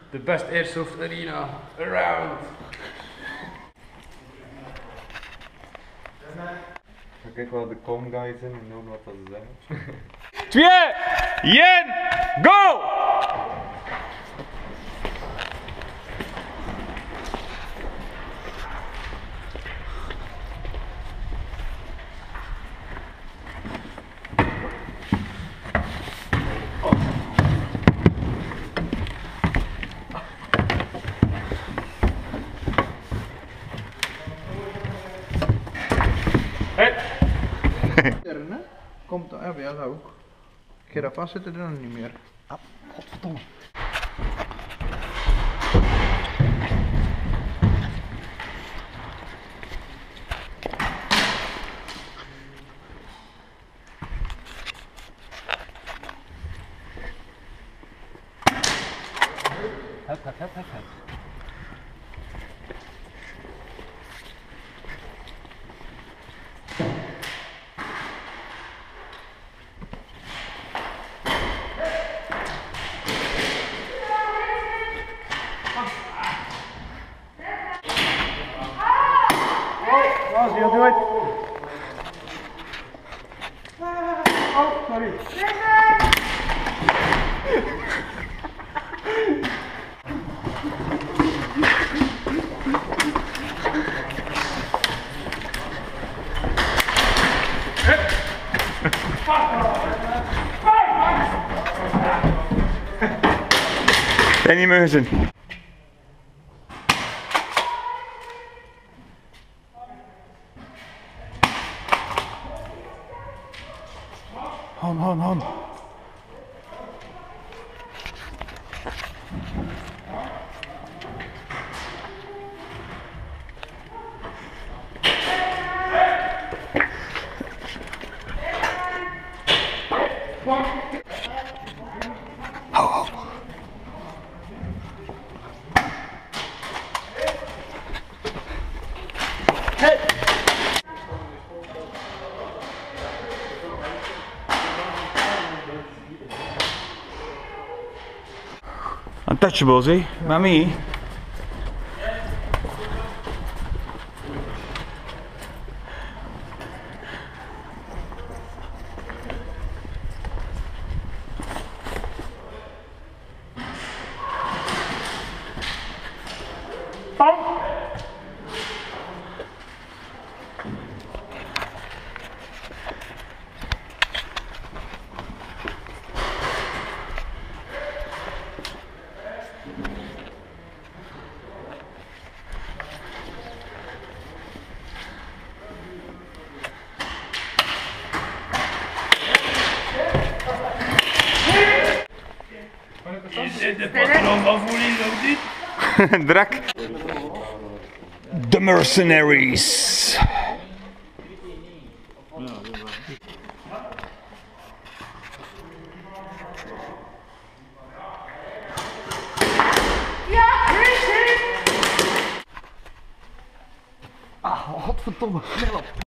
The best airsoft arena around. Ga kijk wel de com guys in en horen wat dat ze zeggen. 2, 1, go! Komt, ja, bij jou ook. Als je daar vast zit, dan niet meer. Ah, godverdomme. Hup. Oh, zie je het? Oh, sorry. Danny Meuzen. Han. Ho. Untouchables, eh? Mami. Is dit de patroon van voeling of niet? Drak. The Mercenaries. Ah, godverdomme, snel op.